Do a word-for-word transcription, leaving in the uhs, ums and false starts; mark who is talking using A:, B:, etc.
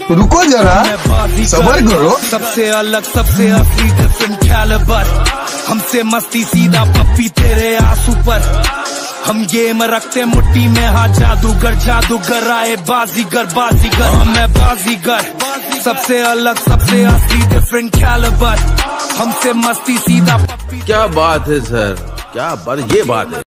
A: रुको जरा, सबर करो।
B: सबसे अलग, सबसे असली, डिफरेंट कैलिबर। हमसे मस्ती सीधा पप्पी तेरे आंसू पर। हम गेम रखते मुट्ठी में, हाँ जादूगर जादूगर आए बाजीगर बाजीगर। मैं बाजीगर, सबसे अलग, सबसे असली, डिफरेंट कैलिबर। हमसे मस्ती सीधा पप्पी।
C: क्या बात है सर, क्या बात, ये बात है।